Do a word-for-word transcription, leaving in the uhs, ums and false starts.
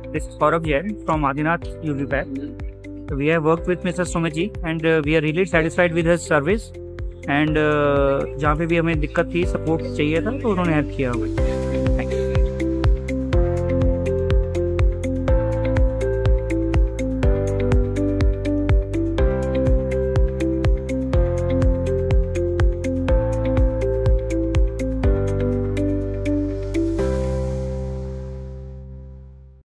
This is Saurabh Jain from Adinath U V Pack. We have worked with Mister Sumit and uh, we are really satisfied with his service. And uh, जहाँ पे भी हमें दिक्कत थी, support चाहिए था, तो उन्होंने हेल्प किया हमें.